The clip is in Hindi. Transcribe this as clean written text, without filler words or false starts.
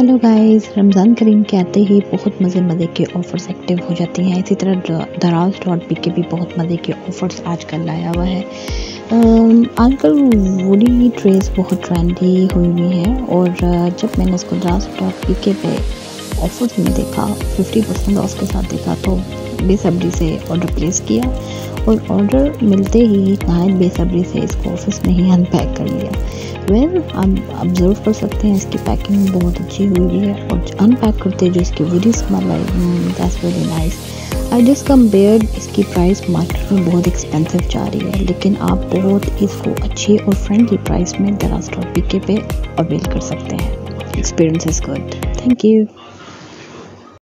हेलो गाइस, रमज़ान करीम के आते ही बहुत मज़े के ऑफ़र्स एक्टिव हो जाती हैं। इसी तरह दराज.pk भी बहुत मज़े के ऑफ़र्स आजकल लाया हुआ है। आजकल वुडी ट्रेस बहुत ट्रेंडी हुई हैं और जब मैंने इसको दराज.pk पे ऑफ़र्स में देखा, 50% ऑफ के साथ देखा तो बेसब्री से ऑर्डर प्लेस किया और ऑर्डर मिलते ही नहायत बेसब्री से इसको ऑफिस में ही अनपैक कर लिया। आप ऑब्जर्व कर सकते हैं इसकी पैकिंग बहुत अच्छी हुई है और अनपैक करते जो इसकी वुडी स्मेल आई, that's very nice. I just compared, इसकी प्राइस मार्केट में बहुत एक्सपेंसिव जा रही है, लेकिन आप बहुत इसको अच्छी और फ्रेंडली प्राइस में दराज.pk पे अवेल कर सकते हैं। Experience is good. Thank you.